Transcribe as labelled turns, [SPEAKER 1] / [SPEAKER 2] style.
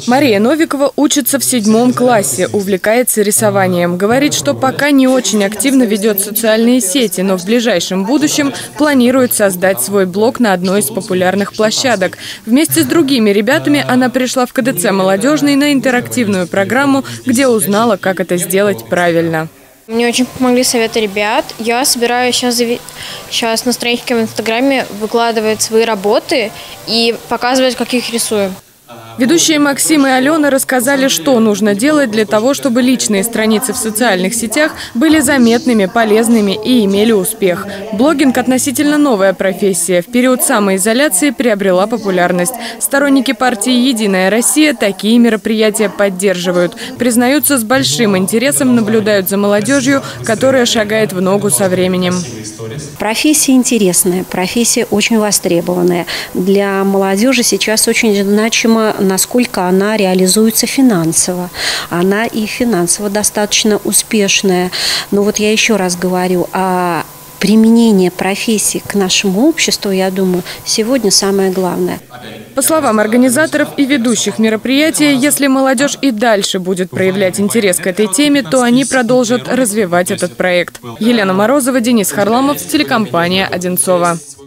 [SPEAKER 1] Мария Новикова учится в 7 классе, увлекается рисованием. Говорит, что пока не очень активно ведет социальные сети, но в ближайшем будущем планирует создать свой блог на одной из популярных площадок. Вместе с другими ребятами она пришла в КДЦ «Молодежный» на интерактивную программу, где узнала, как это сделать правильно.
[SPEAKER 2] Мне очень помогли советы ребят. Я собираюсь сейчас на страничке в Инстаграме выкладывать свои работы и показывать, как их рисую.
[SPEAKER 1] Ведущие Максим и Алена рассказали, что нужно делать для того, чтобы личные страницы в социальных сетях были заметными, полезными и имели успех. Блогинг – относительно новая профессия. В период самоизоляции приобрела популярность. Сторонники партии «Единая Россия» такие мероприятия поддерживают. Признаются, с большим интересом наблюдают за молодежью, которая шагает в ногу со временем.
[SPEAKER 3] Профессия интересная, профессия очень востребованная. Для молодежи сейчас очень значимо, насколько она реализуется финансово. Она и финансово достаточно успешная. Но вот я еще раз говорю, применение профессии к нашему обществу, я думаю, сегодня самое главное.
[SPEAKER 1] По словам организаторов и ведущих мероприятия, если молодежь и дальше будет проявлять интерес к этой теме, то они продолжат развивать этот проект. Елена Морозова, Денис Харламов, телекомпания «Одинцово».